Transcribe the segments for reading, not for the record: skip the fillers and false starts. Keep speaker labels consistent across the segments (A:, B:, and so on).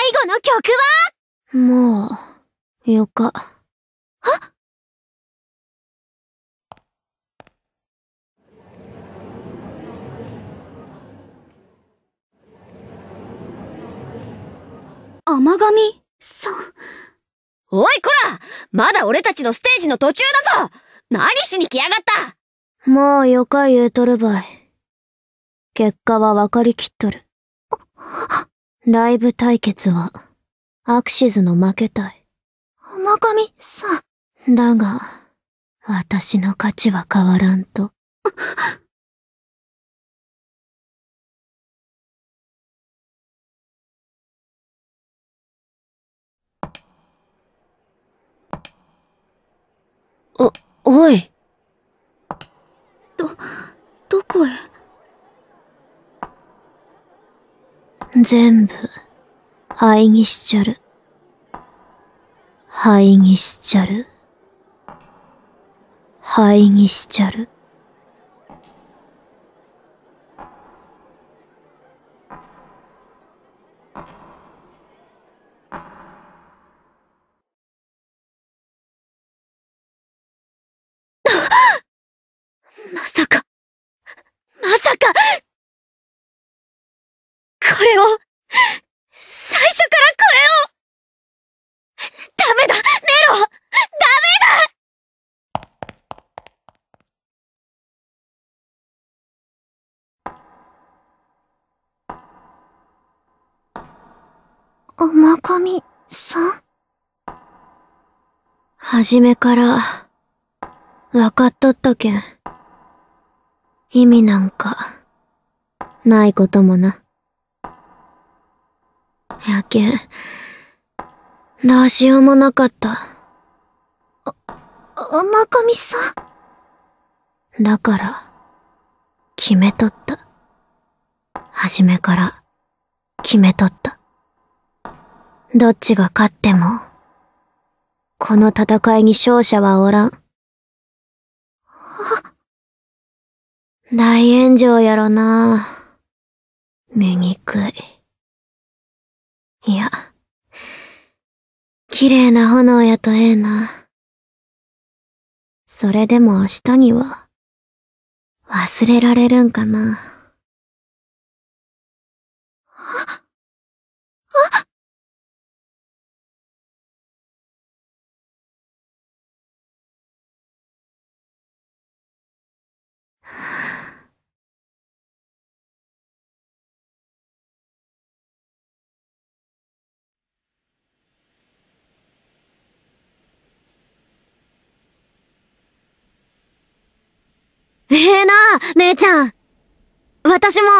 A: 後の曲は？
B: もう、よか。
A: 甘神さん。
C: おいこら、まだ俺たちのステージの途中だぞ。何しに来やがった。
B: もうよか言うとるばい。結果は分かりきっとる。ライブ対決は、アクシズの負けたい。
A: 甘神さ
B: ん。だが、私の勝ちは変わらんと。
C: おい。
A: どこへ？
B: 全部、灰にしちゃる。灰にしちゃる。灰にしちゃる。
C: まさか、これを、最初からこれを。ダメだ、ネロ、ダメだ。
A: 甘神さん？
B: 初めから、わかっとったけん。意味なんか、ないこともな。やけん、どうしようもなかった。
A: 甘神さ
B: ん。だから、決めとった。初めから、決めとった。どっちが勝っても、この戦いに勝者はおらん。大炎上やろな。醜い。いや、綺麗な炎やとええな。それでも明日には、忘れられるんかな。なあ、姉ちゃん。私も。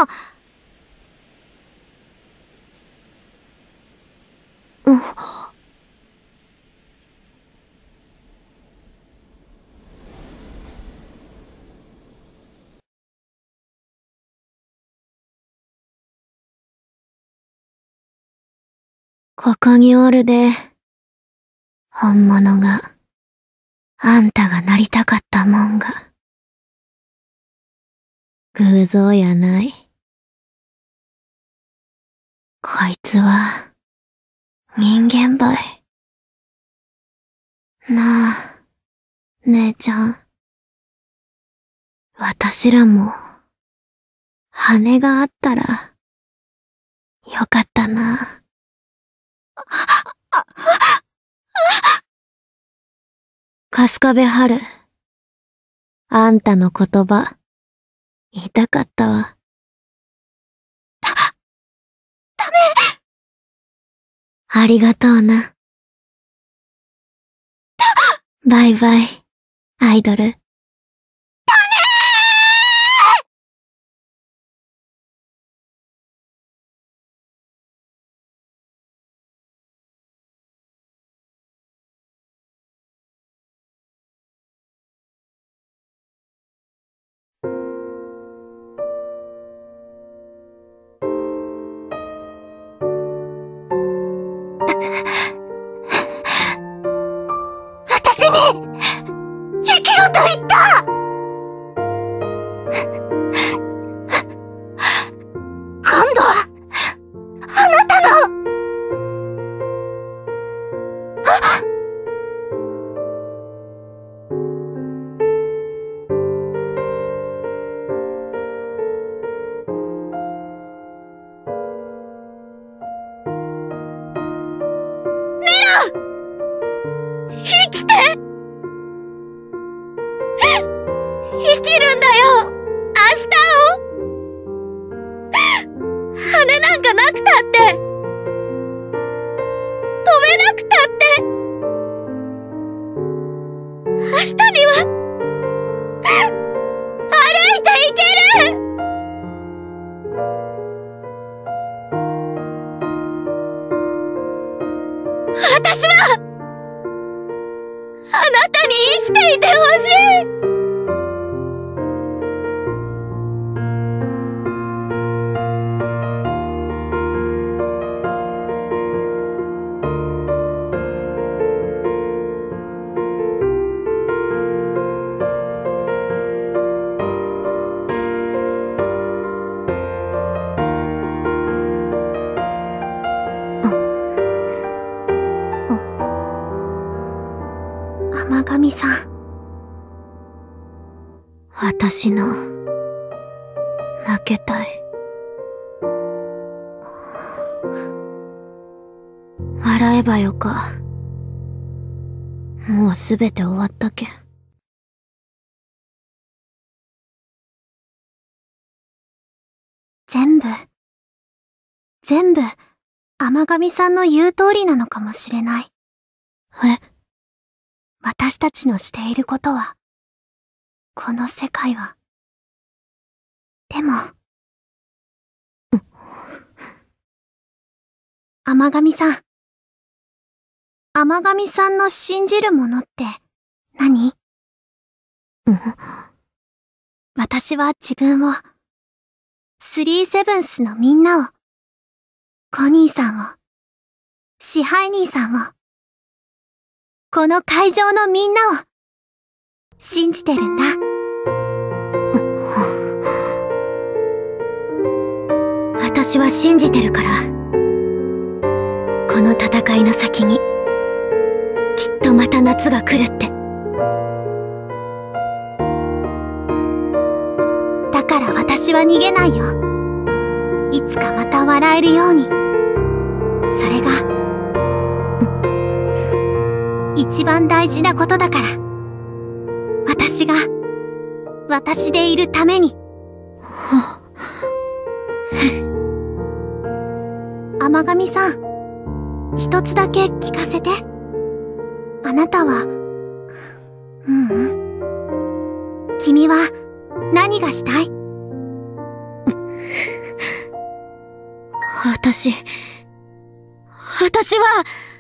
B: ここにおるで。本物が、あんたがなりたかったもんが。偶像やない。こいつは、人間ばい。なあ、姉ちゃん。私らも、羽があったら、よかったな。春日部春。あんたの言葉、言いたかったわ。
A: ダメ！
B: ありがとうな。バイバイ、アイドル。
A: 私に、生きろと言った！今度は、あなたの、
C: きるんだよ、明日を。羽なんかなくたって、飛べなくたって、明日には歩いていける。私はあなたに生きていてほしい。
B: 天神さん。私の負けたい。笑えばよか。もうすべて終わったけん。全部天神さんの言う通りなのかもしれない。私たちのしていることは、この世界は。でも、天神さん。天神さんの信じるものって何？私は自分を、スリーセブンスのみんなを、コニーさんを、支配人さんを、この会場のみんなを、信じてるんだ。私は信じてるから。この戦いの先に、きっとまた夏が来るって。だから私は逃げないよ。いつかまた笑えるように。それが、一番大事なことだから。私が、私でいるために。天神さん、一つだけ聞かせて。あなたは、君は何がしたい？私は、